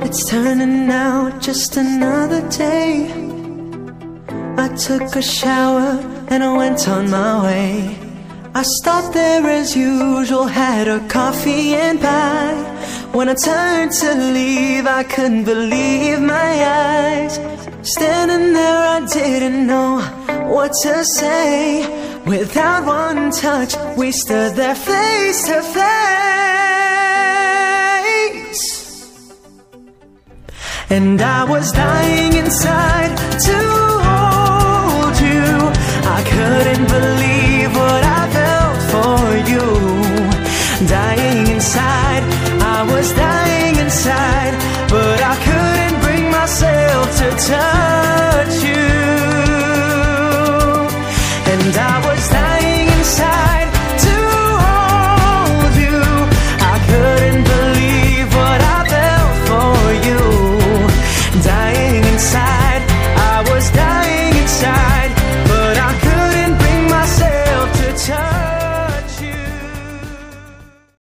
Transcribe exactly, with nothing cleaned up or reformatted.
it's turning out just another day. I took a shower and I went on my way. I stopped there as usual, had a coffee and pie. When I turned to leave, I couldn't believe my eyes. Standing there, I didn't know what to say. Without one touch, we stood there face to face. And I was dying inside to hold you. I couldn't believe what I felt for you. Dying inside, I was dying inside, but I couldn't bring myself to touch